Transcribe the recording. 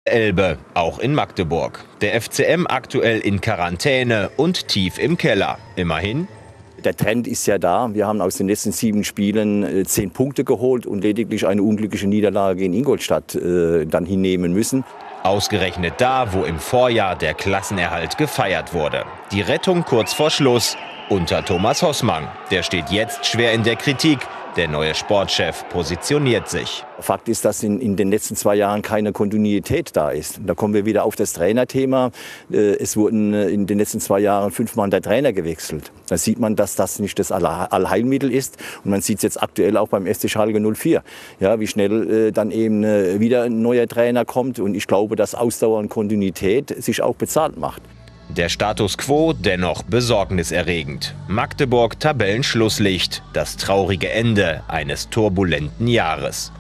Elbe, auch in Magdeburg. Der FCM aktuell in Quarantäne und tief im Keller. Immerhin. Der Trend ist ja da. Wir haben aus den letzten 7 Spielen 10 Punkte geholt und lediglich eine unglückliche Niederlage in Ingolstadt dann hinnehmen müssen. Ausgerechnet da, wo im Vorjahr der Klassenerhalt gefeiert wurde. Die Rettung kurz vor Schluss unter Thomas Hossmann. Der steht jetzt schwer in der Kritik. Der neue Sportchef positioniert sich. Fakt ist, dass in den letzten 2 Jahren keine Kontinuität da ist. Da kommen wir wieder auf das Trainerthema. Es wurden in den letzten 2 Jahren 5-mal der Trainer gewechselt. Da sieht man, dass das nicht das Allheilmittel ist. Und man sieht es jetzt aktuell auch beim SC Schalke 04. Ja, wie schnell dann eben wieder ein neuer Trainer kommt. Und ich glaube, dass Ausdauer und Kontinuität sich auch bezahlt macht. Der Status quo dennoch besorgniserregend. Magdeburg Tabellenschlusslicht, das traurige Ende eines turbulenten Jahres.